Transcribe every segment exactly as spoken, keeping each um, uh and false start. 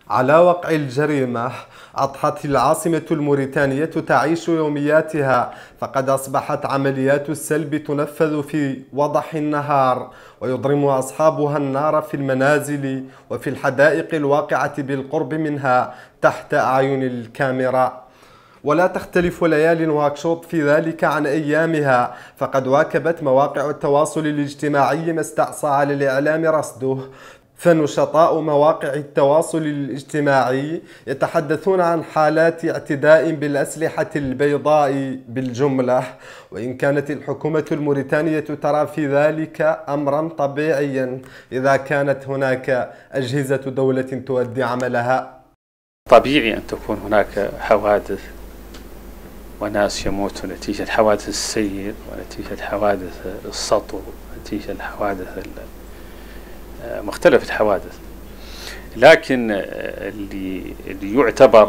على وقع الجريمة أضحت العاصمة الموريتانية تعيش يومياتها، فقد أصبحت عمليات السلب تنفذ في وضح النهار، ويضرم أصحابها النار في المنازل وفي الحدائق الواقعة بالقرب منها تحت أعين الكاميرا. ولا تختلف ليالي نواكشوط في ذلك عن أيامها، فقد واكبت مواقع التواصل الاجتماعي ما استعصى على الإعلام رصده، فنشطاء مواقع التواصل الاجتماعي يتحدثون عن حالات اعتداء بالأسلحة البيضاء بالجملة، وإن كانت الحكومة الموريتانية ترى في ذلك أمرا طبيعيا إذا كانت هناك أجهزة دولة تؤدي عملها. طبيعي أن تكون هناك حوادث وناس يموتوا نتيجة حوادث السير ونتيجة حوادث السطو ونتيجة حوادث مختلف الحوادث، لكن اللي, اللي يعتبر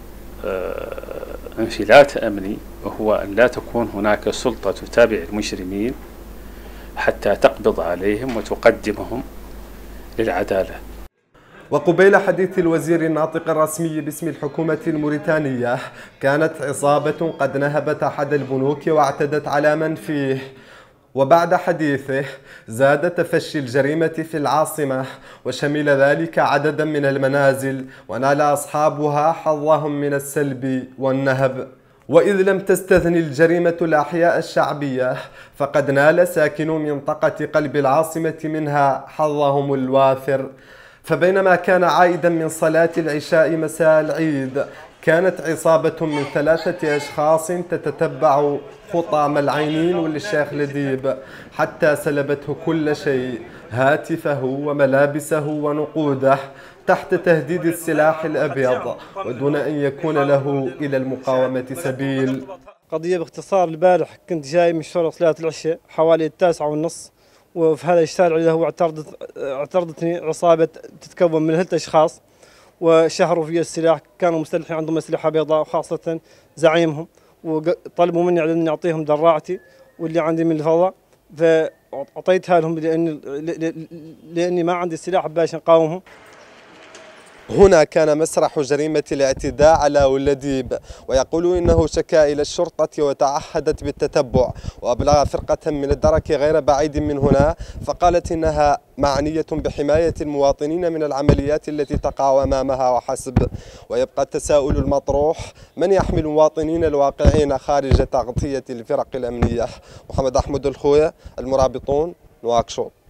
انفلات أمني هو أن لا تكون هناك سلطة تتابع المجرمين حتى تقبض عليهم وتقدمهم للعدالة. وقبيل حديث الوزير الناطق الرسمي باسم الحكومة الموريتانية، كانت عصابة قد نهبت أحد البنوك واعتدت على من فيه. وبعد حديثه زاد تفشي الجريمة في العاصمة، وشمل ذلك عددا من المنازل، ونال أصحابها حظهم من السلب والنهب. وإذ لم تستثني الجريمة الأحياء الشعبية، فقد نال ساكنو منطقة قلب العاصمة منها حظهم الوافر. فبينما كان عائدا من صلاة العشاء مساء العيد، كانت عصابة من ثلاثة أشخاص تتتبع خطى ملعينين للشيخ لديب حتى سلبته كل شيء، هاتفه وملابسه ونقوده، تحت تهديد السلاح الأبيض، ودون أن يكون له إلى المقاومة سبيل. قضية باختصار، البارح كنت جاي من شغل صلاة العشاء حوالي التاسعة والنص، وفي هذا الشارع اللي هو اعترضت اعترضتني عصابة تتكون من ثلاثة أشخاص، وشهروا في السلاح، كانوا مسلحين عندهم أسلحة بيضاء، وخاصة زعيمهم، وطلبوا مني على أني أعطيهم دراعتي واللي عندي من الفضاء، فأعطيتها لهم لأني, لأني ما عندي سلاح باش نقاومهم. هنا كان مسرح جريمة الاعتداء على ولديب، ويقول إنه شكا إلى الشرطة وتعهدت بالتتبع، وأبلغ فرقة من الدرك غير بعيد من هنا، فقالت إنها معنية بحماية المواطنين من العمليات التي تقع أمامها وحسب. ويبقى التساؤل المطروح: من يحمي المواطنين الواقعين خارج تغطية الفرق الأمنية؟ محمد أحمد الخوية، المرابطون، نواكشوط.